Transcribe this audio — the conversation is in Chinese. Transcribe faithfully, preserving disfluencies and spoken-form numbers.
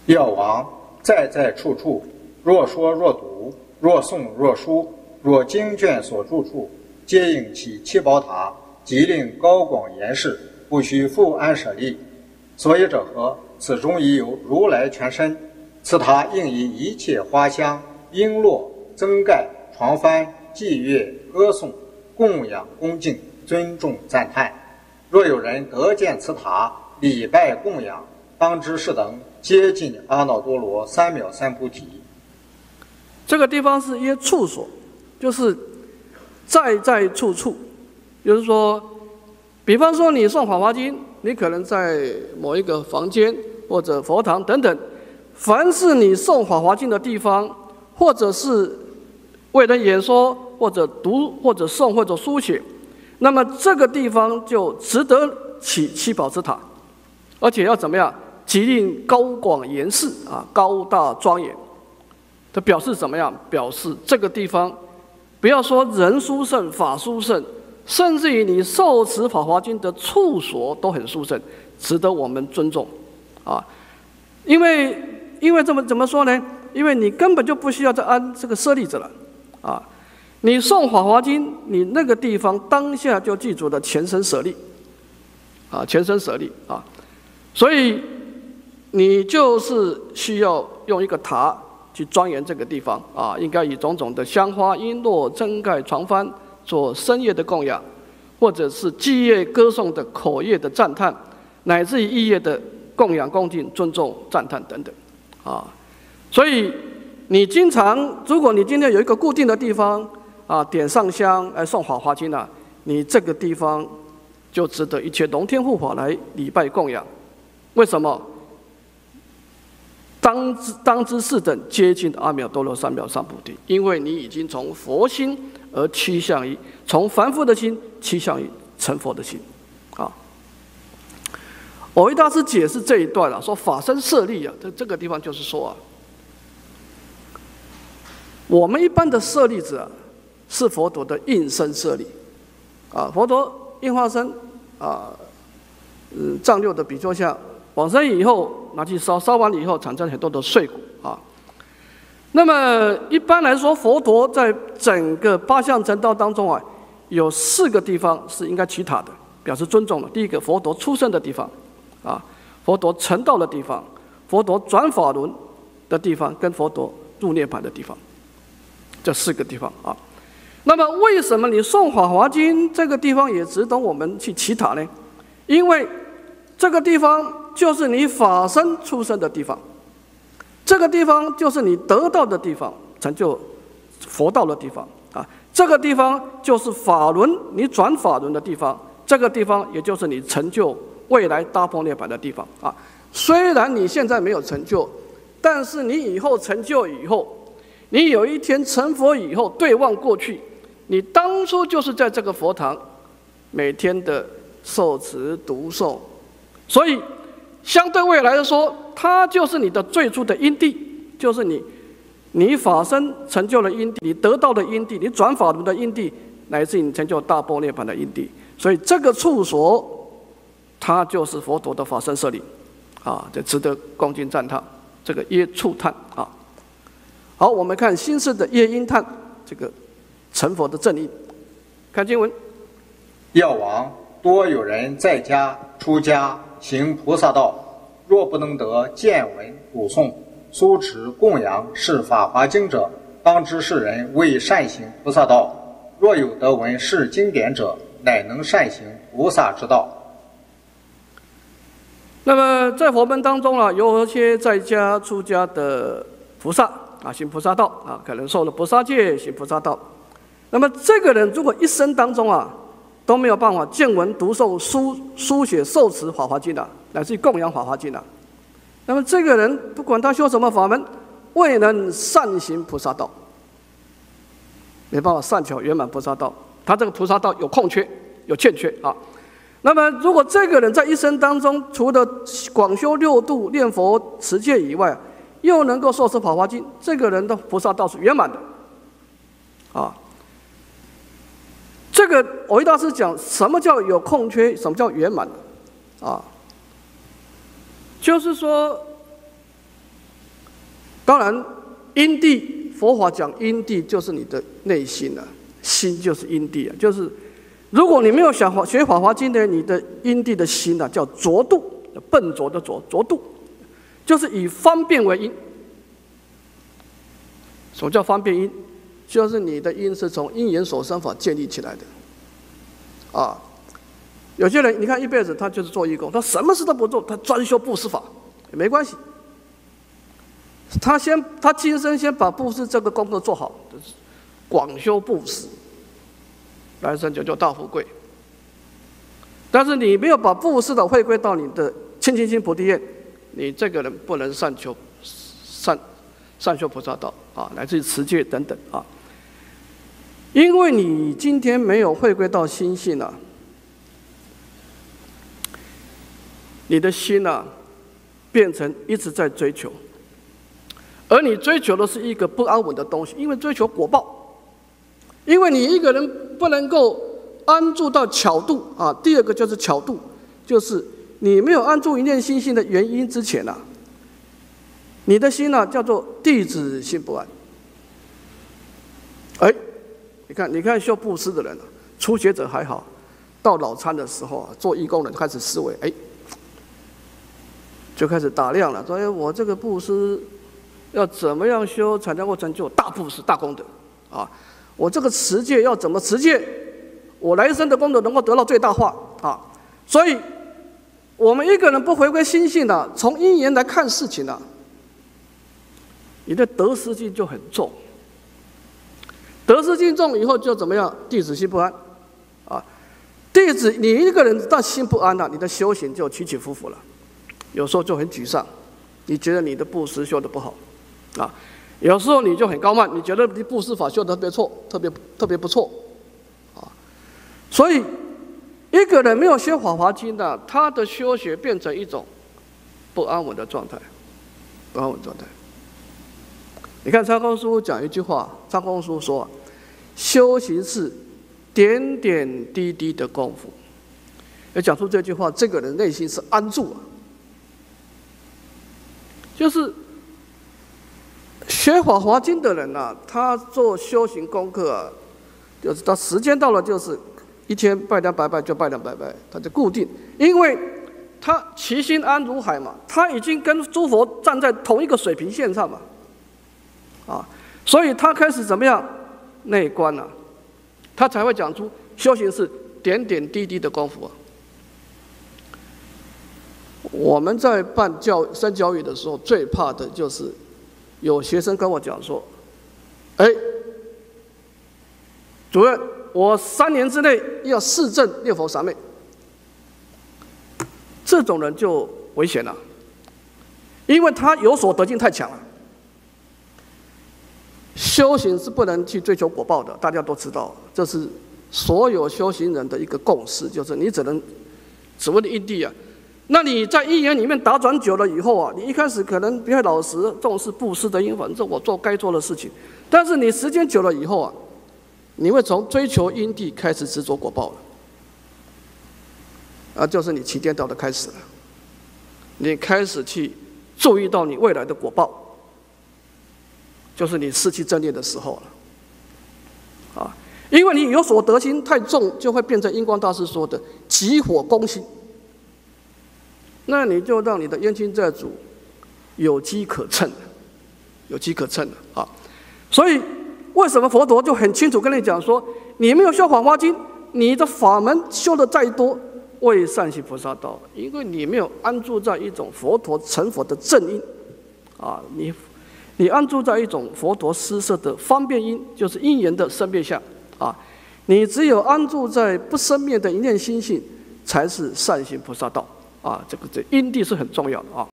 药王在在处处，若说若读，若诵若书，若经卷所住处，皆应起七宝塔，即令高广严饰，不须复安舍利。所以者何？此中已有如来全身。此塔应以一切花香、璎珞、增盖、床幡、祭乐、歌颂、供养、恭敬、尊重、赞叹。若有人得见此塔，礼拜供养，当知是等皆尽阿耨多罗三藐三菩提。 这个地方是耶处所，就是在在处处，就是说，比方说你诵《法华经》，你可能在某一个房间或者佛堂等等，凡是你诵《法华经》的地方，或者是为人演说，或者读，或者诵，或者书写，那么这个地方就值得起七宝之塔，而且要怎么样？即令高广严饰啊，高大庄严。它表示怎么样？表示这个地方，不要说人殊胜、法殊胜，甚至于你受持《法华经》的处所都很殊胜，值得我们尊重啊！因为因为这么怎么说呢？因为你根本就不需要再安这个舍利子了啊！你诵《法华经》，你那个地方当下就记住了全身舍利啊，全身舍利啊，所以你就是需要用一个塔去庄严这个地方啊，应该以种种的香花、璎珞、增盖、床幡做深夜的供养，或者是祭乐歌颂的口业的赞叹，乃至于意业的供养、恭敬、尊重、赞叹等等啊。所以你经常，如果你今天有一个固定的地方啊，点上香来诵《法华经》啊，你这个地方就值得一切龙天护法来礼拜供养。为什么？当知当知是等接近阿耨多罗三藐三菩提，因为你已经从佛心而趋向于从凡夫的心趋向于成佛的心，啊。蕅益大师解释这一段啊，说法身舍利啊，这这个地方就是说啊，我们一般的舍利子啊，是佛陀的应身舍利，啊，佛陀应化身啊，嗯，丈六的比丘像。往生以后拿去烧，烧完以后产生很多的碎骨啊。那么一般来说，佛陀在整个八相成道当中啊，有四个地方是应该起塔的，表示尊重的。第一个，佛陀出生的地方啊，佛陀成道的地方，佛陀转法轮的地方，跟佛陀入涅槃的地方，这四个地方啊。那么为什么你诵《法华经》这个地方也值得我们去起塔呢？因为这个地方就是你法身出生的地方，这个地方就是你得道的地方，成就佛道的地方啊。这个地方就是法轮，你转法轮的地方，这个地方也就是你成就未来大波涅槃的地方啊。虽然你现在没有成就，但是你以后成就以后，你有一天成佛以后，对望过去，你当初就是在这个佛堂每天的受持读诵。所以，相对未来的说，它就是你的最初的因地，就是你，你法身成就了因地，你得到的因地，你转法轮的因地，乃至你成就大波涅槃的因地。所以这个处所，它就是佛陀的法身舍利，啊，这值得恭敬赞叹。这个耶处叹啊。好，我们看新式的耶音叹，这个成佛的正义。看经文， 药王多有人在家出家。行菩萨道，若不能得见闻读诵、苏持供养是法华经者，当知是人为善行菩萨道；若有得闻是经典者，乃能善行菩萨之道。 那么在佛门当中啊，有一些在家出家的菩萨啊，行菩萨道啊，可能受了菩萨戒，行菩萨道。那么这个人如果一生当中啊，都没有办法见闻读诵、书书写、受持《法华经》啊，乃至于供养《法华经》啊。那么这个人不管他修什么法门，未能善行菩萨道，没办法善巧圆满菩萨道，他这个菩萨道有空缺、有欠缺啊。那么如果这个人在一生当中，除了广修六度、念佛、持戒以外，又能够受持《法华经》，这个人的菩萨道是圆满的啊。这个蕅益大师讲，什么叫有空缺，什么叫圆满啊？就是说， 当然，因地佛法讲因地就是你的内心啊，心就是因地啊，就是如果你没有想法学《法华经》的，你的因地的心啊，叫浊度，笨拙的浊，浊度，就是以方便为因。什么叫方便因？就是你的因是从因缘所生法建立起来的，啊，有些人你看一辈子他就是做义工，他什么事都不做，他专修布施法，也没关系。他先他今生先把布施这个功课做好，就是广修布施，来生就叫大富贵。但是你没有把布施的回归到你的清净心菩提愿，你这个人不能善求善善修菩萨道啊，来自于持戒等等啊。因为你今天没有回归到心性啊，你的心啊变成一直在追求，而你追求的是一个不安稳的东西，因为追求果报，因为你一个人不能够安住到巧度啊。第二个就是巧度，就是你没有安住一念心性的原因之前啊，你的心啊叫做弟子心不安。哎，你看，你看修布施的人啊，初学者还好，到老参的时候啊，做义工的就开始思维，哎，就开始打量了，说哎，我这个布施要怎么样修才能够成就大布施、大功德啊？我这个持戒要怎么持戒，我来生的功德能够得到最大化啊？所以，我们一个人不回归心性的，从因缘来看事情啊，你的得失心就很重。得失心重以后就怎么样？弟子心不安，啊，弟子你一个人但心不安了、啊，你的修行就起起伏伏了，有时候就很沮丧，你觉得你的布施修得不好，啊，有时候你就很高慢，你觉得你布施法修得特别错，特别特别不错，啊，所以一个人没有学《法华经》的，他的修学变成一种不安稳的状态，不安稳状态。你看参公书讲一句话，参公书说，修行是点点滴滴的功夫。要讲出这句话，这个人内心是安住啊。就是学《法华经》的人啊，他做修行功课啊，就是他时间到了，就是一天拜两百拜就拜两百拜，他就固定，因为他其心安如海嘛，他已经跟诸佛站在同一个水平线上嘛。啊，所以他开始怎么样内观了、啊，他才会讲出修行是点点滴滴的功夫啊。我们在办教三教育的时候，最怕的就是有学生跟我讲说：“哎，主任，我三年之内要四证念佛三昧。”这种人就危险了，因为他有所得境太强了。修行是不能去追求果报的，大家都知道，这是所有修行人的一个共识，就是你只能只为了因地啊。那你在因缘里面打转久了以后啊，你一开始可能比较老实，重视布施的因，反正我做该做的事情。但是你时间久了以后啊，你会从追求因地开始执着果报了，啊，就是你起颠倒的开始了。你开始去注意到你未来的果报。就是你失去正念的时候了，啊，因为你有所得心太重，就会变成印光大师说的急火攻心。那你就让你的冤亲债主有机可乘，有机可乘了啊。所以为什么佛陀就很清楚跟你讲说，你没有修《法华经》，你的法门修的再多，未善行菩萨道，因为你没有安住在一种佛陀成佛的正因，啊，你。你安住在一种佛陀施设的方便因，就是因缘的生灭相啊。你只有安住在不生灭的一念心性，才是善行菩萨道啊。这个这因地是很重要的啊。